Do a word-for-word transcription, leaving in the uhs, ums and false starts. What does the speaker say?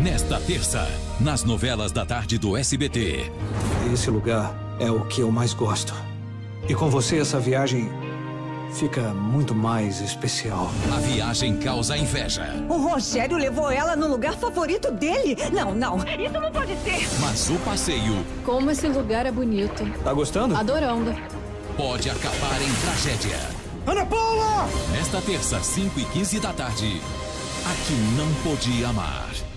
Nesta terça, nas novelas da tarde do S B T. Esse lugar é o que eu mais gosto. E com você essa viagem fica muito mais especial. A viagem causa inveja. O Rogério levou ela no lugar favorito dele? Não, não, isso não pode ser. Mas o passeio... Como esse lugar é bonito. Tá gostando? Adorando. Pode acabar em tragédia. Ana Paula! Nesta terça, cinco e quinze da tarde. A que não podia amar.